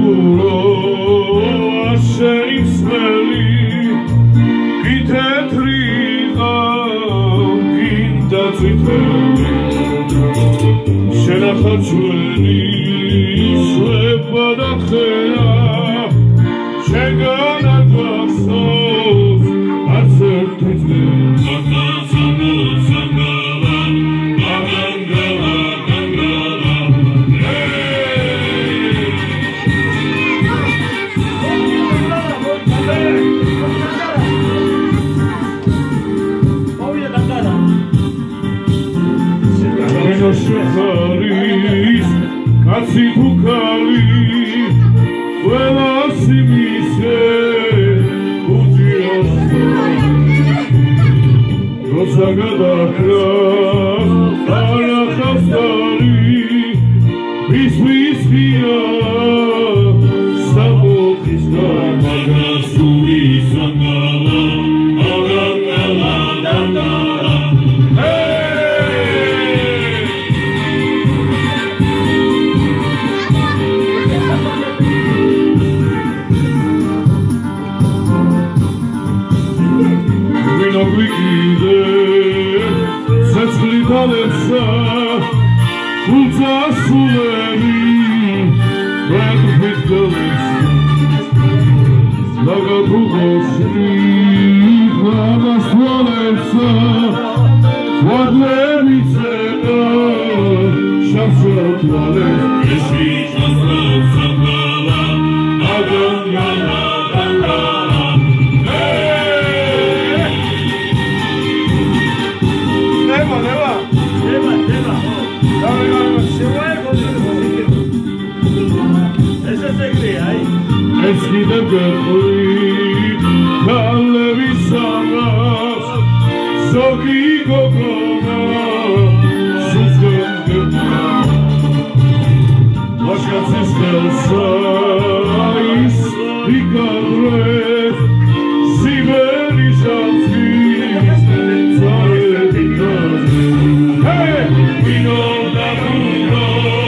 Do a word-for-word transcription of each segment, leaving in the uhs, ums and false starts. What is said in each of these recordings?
გურო შეიცვლელი კი თეთრია გინდა წითელი შენახა ჩვენი შვება და ხერა შენგან არ გახსოვს არც ერთი დღე შეხარის კაცი ბუქარი ყველას იმისე უძიოს როცა გადაქრა არახავს დარი ვის ვისია სამოხის გამაგას ურის ანგალა აგანგალა დანდარა გვიგიდე ცეცხლი დალეცა გულწა სულები ვერაფრით გალეცა ლაგათუღოსნი ლაგას თვალეცა ვადლები წერა შავსა თვალებს ეში ჩასროცა გალა აგანგალა ეს კიდევ გეყვი ქალების ამას ზოგი გოგონა სუცგენგება ლაშკაცის ხელსა ის იკადრეს სიბერი შავსის წარები გაზი ჰე ვინო და ვინო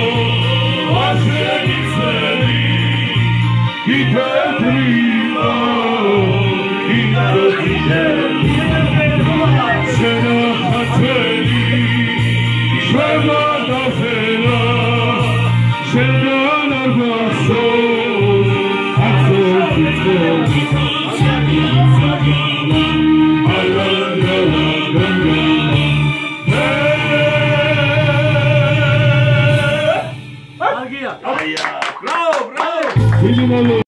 აშენიცელი He can't breathe, he can't breathe. Shena hateli, shema dafela, shena narvaso, atzor kitzel, shena zagala, alangala, gangala. Hey! Bravo, bravo!